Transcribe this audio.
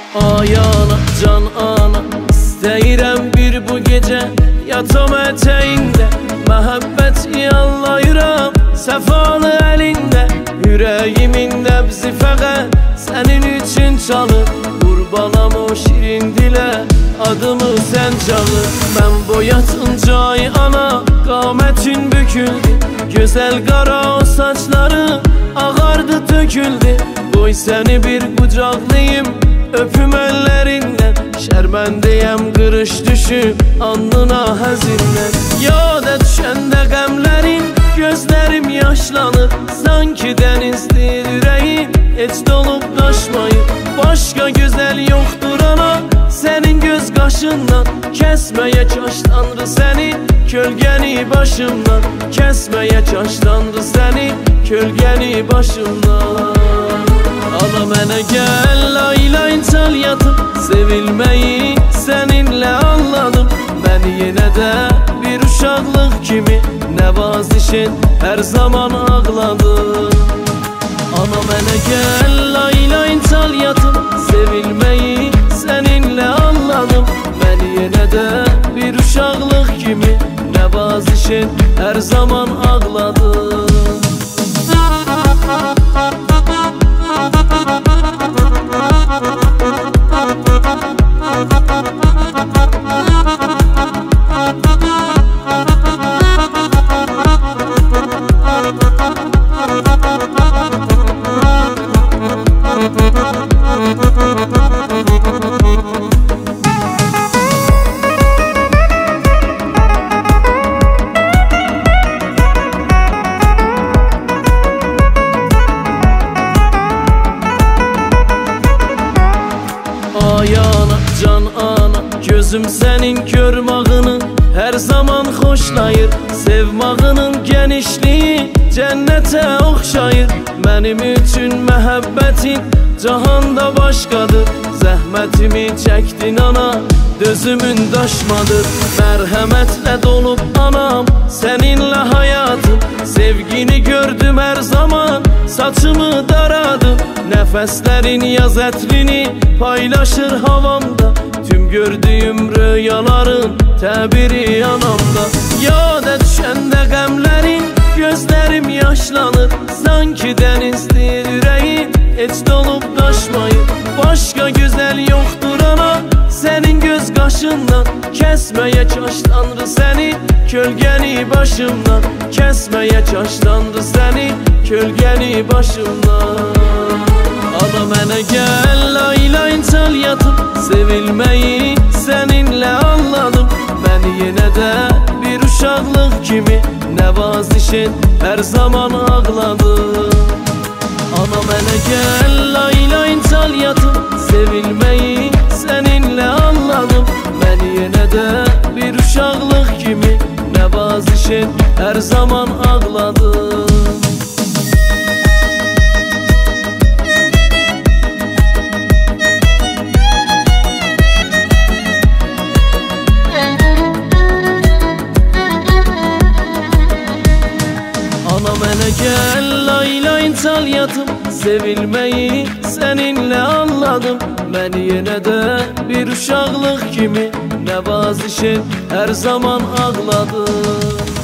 Ay ana, can ana, istəyirəm bir bu gecə yatam ətəyində, məhəbbət yallayıram səfalı əlində. Yüreğimin nəbzi fəqət sənin üçün çalır, qurbanam o şirin dilə adımı sən çağır. Mən boyatınca ay ana qamətin büküldü, gözəl qara o saçları ağardı töküldü. Qoy səni bir qucaqlayım öpüm əllərindən, şərməndəyəm qırış düşüb alnına həzindən. Yada düşəndə qəmlərin gözlərim yaşlanır, sanki dənizdir ürəyim heç dolub daşmayır. Başqa gözəl yoxdur ana sənin göz qaşından, kəsməyə kaş Tanrı səni kölgəni başımdan, kəsməyə kaş Tanrı səni kölgəni başımdan. Ana mənə gəl, layla inçal yatım, sevilməyi səninlə anladım. Məni yenə də bir uşaqlıq kimi nəvazişin hər zaman ağladım. Ana mənə gəl, layla inçal yatım, sevilməyi səninlə anladım. Məni yenə də bir uşaqlıq kimi nəvazişin hər zaman ağladım. Ay ana, can ana, gözüm sənin görmağını hər zaman xoşlayır. Sevmağının genişliyi cənnətə oxşayır. Mənim üçün məhəbbətin cahanda başqadır. Zəhmətimi çəkdin ana, dözümün daşmadır. Mərhəmətlə dolub anam, səninlə həyatım. Sevgini gördüm hər zaman, saçımı daradım. Nəfəslərin yaz ətrini paylaşır havamda, tüm gördüyüm rüyaların təbiri anamda. Yada düşəndə qəmlərin gözlərim yaşlanır, sanki dənizdir ürəyim heç dolub daşmayır. Başqa gözəl yoxdur ana sənin göz qaşından, kəsməyə kaş Tanrı səni kölgəni başımdan, kəsməyə kaş Tanrı səni kölgəni başımdan. Ana mənə gəl, layla inçal yatım, sevilməyi səninlə anladım. Məni yenə də bir uşaqlıq kimi nəvazişin hər zaman ağladım. Ana mənə gəl, layla inçal yatım, sevilməyi səninlə anladım. Məni yenə də bir uşaqlıq kimi nəvazişin hər zaman ağladım. Ana mənə gəl, layla inçal yatım, sevilməyi səninlə anladım. Məni yenə də bir uşaqlıq kimi nəvazişin hər zaman ağladım.